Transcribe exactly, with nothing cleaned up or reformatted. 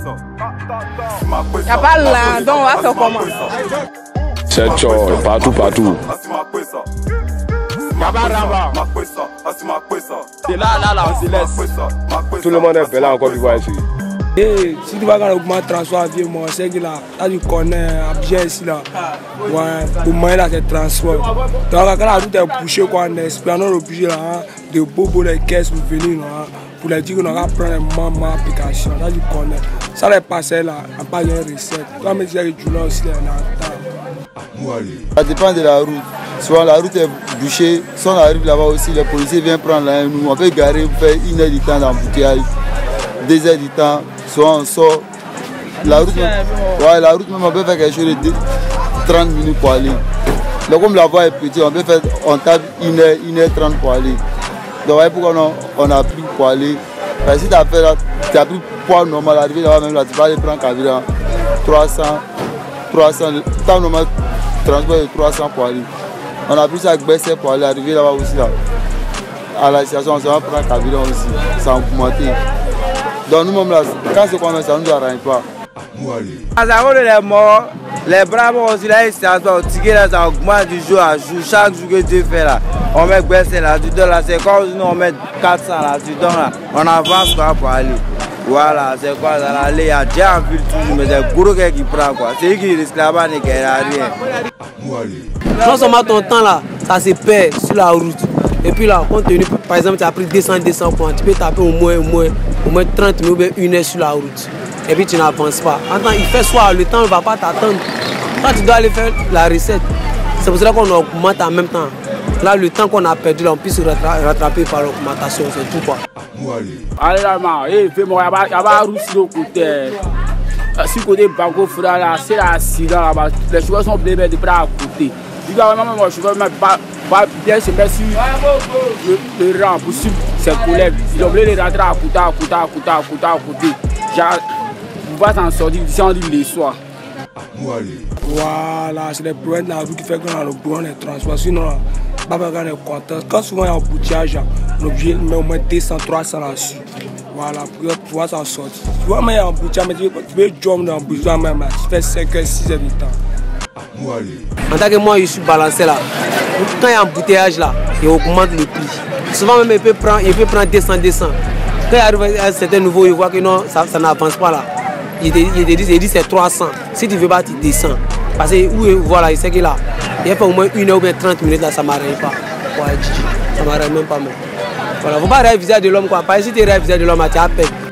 n'y a pas là, donc on va faire comment? C'est chaud, partout, partout. C'est là, là, là, on se laisse. Tout le monde est bel en Côte d'Ivoire ici. Et si tu vas quand augmenter le transport, moi, c'est que là, là, tu connais Abidjan ici là. Ouais, pour moi, là, c'est transport. Donc, quand la route est bouchée, quoi, on espère nous obligé là, de bobo les caisses pour venir là, pour les dire qu'on va prendre les mamans applications. Là, tu connais. Ça, les passés là, on n'a pas de recette. Toi, mais tu as que tu l'as aussi là, ça dépend de la route. Souvent la route est bouchée, si on arrive là-bas aussi, les policiers viennent prendre là, nous, on peut garer, faire une heure du temps d'embouteillage, deux heures du temps, soit on sort. La route, ouais, la route même, on peut faire quelque chose de trente minutes pour aller. Donc comme la voie est petite, on peut faire, on tape une heure, une heure trente pour aller. Donc voyez pourquoi on, on a pris pour aller. Parce que si tu as fait là, tu as pris poids normal, arrivé là-bas même là, tu vas aller prendre carburant trois cents, trois cents, temps normal, transport de trois cents pour aller. On a pris ça avec B C pour aller arriver là-bas aussi là. À la station, on se va prendre carburant aussi, ça a augmenté. Donc nous-mêmes là, quand c'est comme ça, nous ne nous arrange pas. À la route les morts, les bravos aussi là, ça augmente du jour à jour. Chaque jour que Dieu fait là, on met B C là, tu donnes là, c'est comme nous on met quatre cents là, tu donnes là, on avance quoi pour aller. Voilà, c'est quoi ça là, il y a déjà un ville toujours, mais c'est gros qui prend quoi. C'est lui qui risque là-bas, il n'y a rien. Non seulement ton temps là, ça se perd sur la route. Et puis là, compte tenu, par exemple, tu as pris deux cents, deux cents points, tu peux taper au moins, au moins, au moins trente minutes ou bien une heure sur la route. Et puis tu n'avances pas. Attends, il fait soir, le temps ne va pas t'attendre. Quand tu dois aller faire la recette, c'est pour cela qu'on augmente en même temps. Là, le temps qu'on a perdu, là, on peut se rattraper par l'augmentation, c'est tout quoi. Allez là, il y a pas route sur le côté. Si le côté banco fera là, c'est l'accident là-bas. Les chevaux sont bien de bras à côté. Je dois vraiment mon chevaux pas bien se mettre sur le rang pour suivre ses collègues. Ils ont oublié de rentrer à côté, à côté, à côté, à côté, à côté. Vous va s'en sortir si on dit les soirs. Voilà, c'est les problèmes de la route qui fait qu'on a le problème des transports. Sinon, pas besoin de content. Quand souvent il y a un embouteillage, on est obligé de mettre au moins deux cents, trois cents là-dessus. Voilà, pour pouvoir s'en sortir. Tu vois, mais il y a un embouteillage, mais tu veux jump dans l'embouteillage même là. Tu fais cinq heures, six heures de temps. En tant que moi, je suis balancé là. Quand il y a un embouteillage là, il augmente le prix. Souvent même, il peut prendre, il peut prendre deux cents, deux cents. Quand il arrive à un certain niveau, il voit que non, ça, ça n'avance pas là. Il dit, il dit, il dit c'est trois cents. Si tu ne veux pas, tu descends. Parce que où, voilà, il sait qu'il a. Il a fait au moins une heure ou bien trente minutes là, ça ne m'arrive pas. Ouais, ça ne m'arrive même pas même. Voilà, il ne faut pas rêver de l'homme quoi. Parce que si tu rêves de l'homme, tu as peur.